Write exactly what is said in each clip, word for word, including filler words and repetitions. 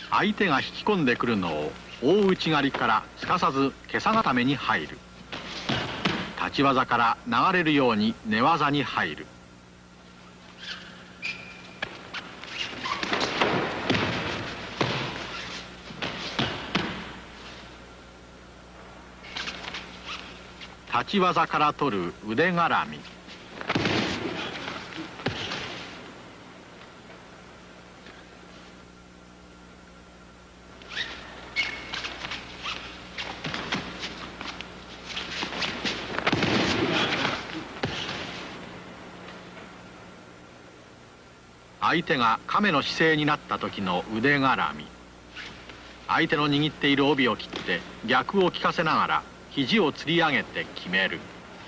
相手が引き込んでくるのを大内刈りからすかさず袈裟固めに入る。立ち技から流れるように寝技に入る。立ち技から取る腕絡み。相手が亀の姿勢になった時の腕絡み。相手の握っている帯を切って逆を利かせながら肘を吊り上げて決める。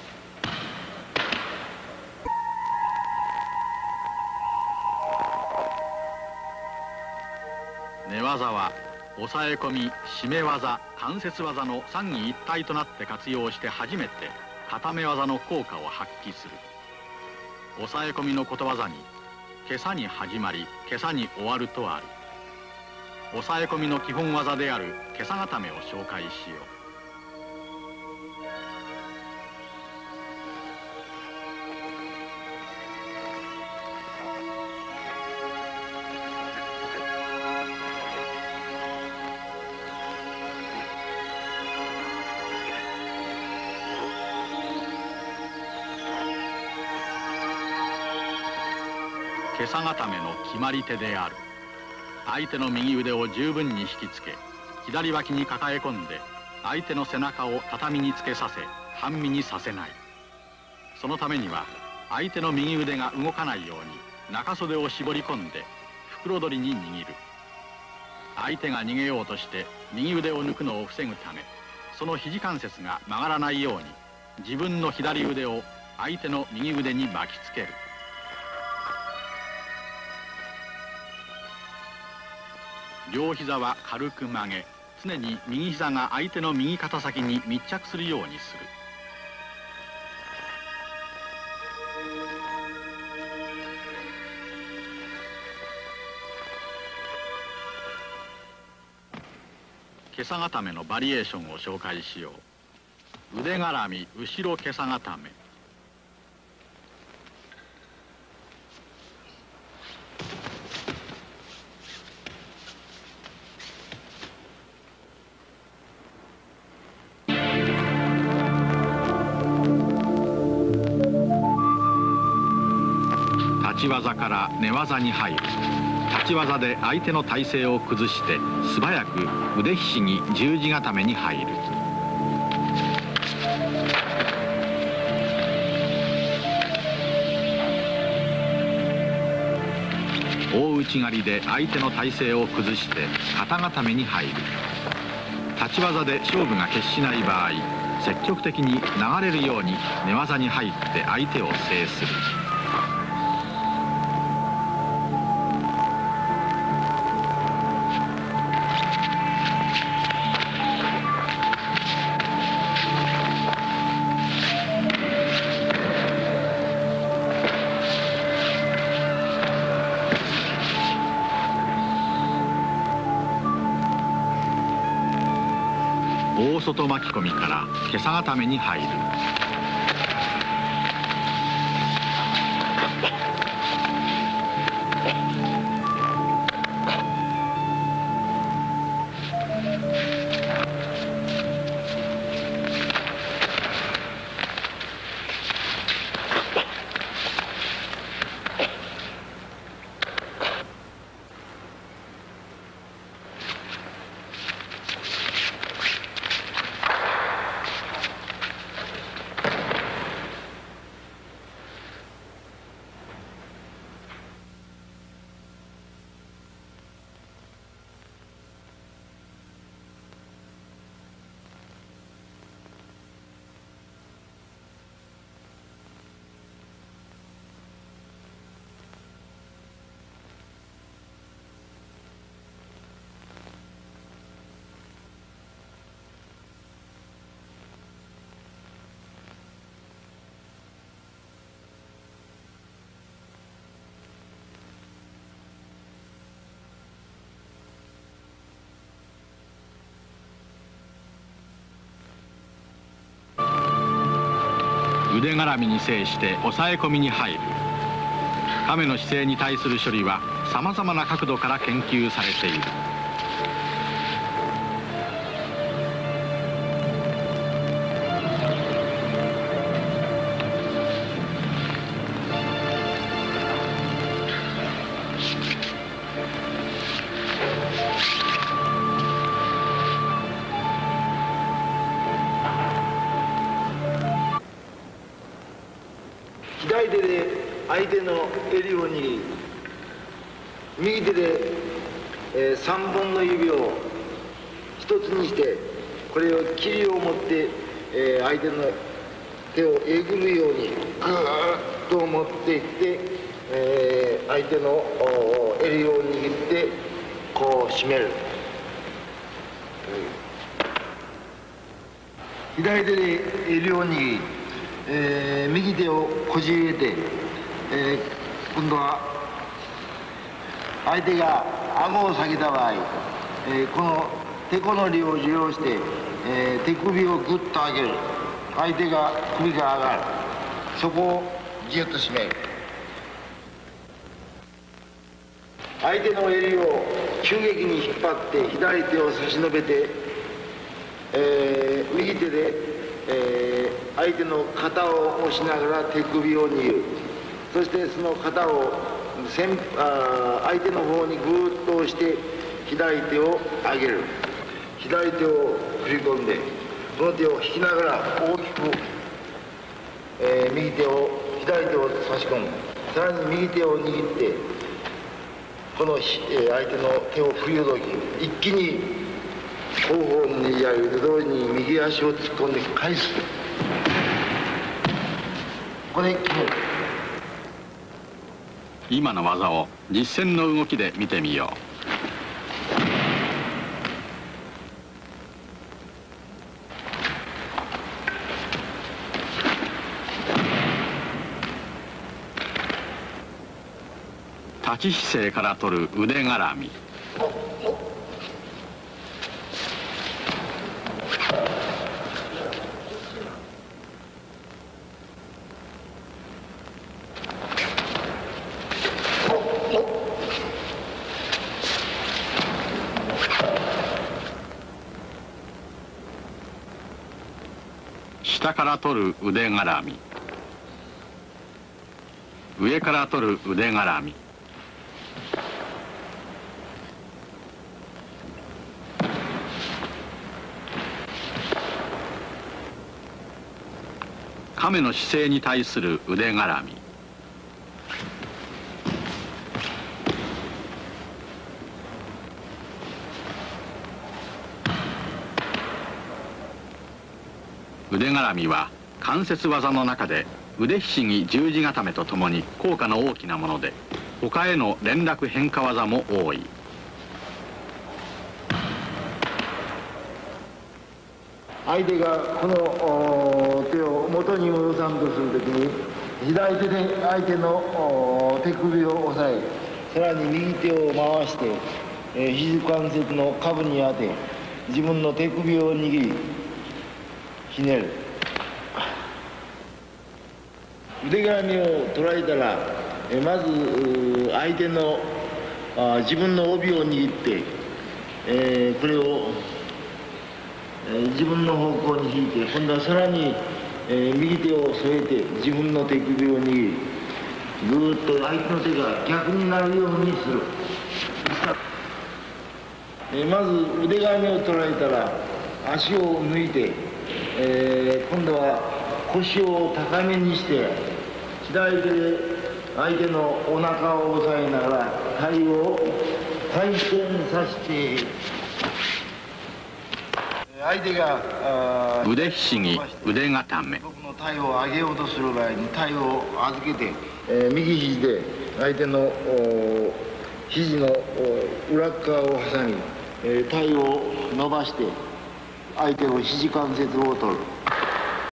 寝技は抑え込み、締め技、関節技の三位一体となって活用して初めて固め技の効果を発揮する。抑え込みのことわざに袈裟に始まり袈裟に終わるとある。抑え込みの基本技である袈裟固めを紹介しよう。袈裟固めの決まり手である。相手の右腕を十分に引きつけ、左脇に抱え込んで相手の背中を畳につけさせ半身にさせない。そのためには相手の右腕が動かないように中袖を絞り込んで袋取りに握る。相手が逃げようとして右腕を抜くのを防ぐため、その肘関節が曲がらないように自分の左腕を相手の右腕に巻きつける。両膝は軽く曲げ、常に右膝が相手の右肩先に密着するようにする。袈裟固めのバリエーションを紹介しよう。腕絡み後ろ袈裟固め。立ち技から寝技に入る。立ち技で相手の体勢を崩して素早く腕ひしぎ十字固めに入る。大内刈りで相手の体勢を崩して肩固めに入る。立ち技で勝負が決しない場合、積極的に流れるように寝技に入って相手を制する。大外巻き込みから袈裟固めに入る。 腕絡みに制して抑え込みに入る。亀の姿勢に対する処理はさまざまな角度から研究されている。 左手で相手の襟を握り、右手で、えー、さんぼんの指を一つにして、これを霧を持って、えー、相手の手をえぐるようにグーッと持っていって、えー、相手の襟を握ってこう締める。左手で襟を握り、えー、右手をこじ入れて、えー、今度は相手が顎を下げた場合、えー、この手このりを利用して、えー、手首をグッと上げる。相手が首が上がる。そこをギュッと締める。相手の襟を急激に引っ張って左手を差し伸べて、えー、右手で、えー、相手の肩を押しながら手首を握る。そしてその肩を先あ相手の方にぐーっと押して左手を上げる。左手を振り込んでこの手を引きながら大きく、えー、右手を左手を差し込む。さらに右手を握ってこの、えー、相手の手を振りほどき一気に後方のねじや腕通りに右足を突っ込んで返す。ここで決める。 今の技を実践の動きで見てみよう。立ち姿勢から取る腕絡み。下から取る腕絡み。上から取る腕絡み。亀の姿勢に対する腕絡み。腕絡みは関節技の中で腕ひしぎ十字固めとともに効果の大きなもので、他への連絡変化技も多い。 相手がこの手を元に戻さんとするときに左手で相手の手首を押さえ、さらに右手を回して、えー、肘関節の下部に当て自分の手首を握りひねる。腕絡みを取られたら、えー、まず相手のあ自分の帯を握って、えー、これを自分の方向に引いて、今度はさらに、えー、右手を添えて自分の手首を握り、ぐーっと相手の手が逆になるようにする。えー、まず腕絡みを取られたら足を抜いて、えー、今度は腰を高めにして左手で相手のお腹を押さえながら体を回転させて、相手が腕ひしぎ腕固め。 僕の体を上げようとする場合に体を預けて、えー、右肘で相手の肘の裏側を挟み、えー、体を伸ばして相手の肘関節を取る。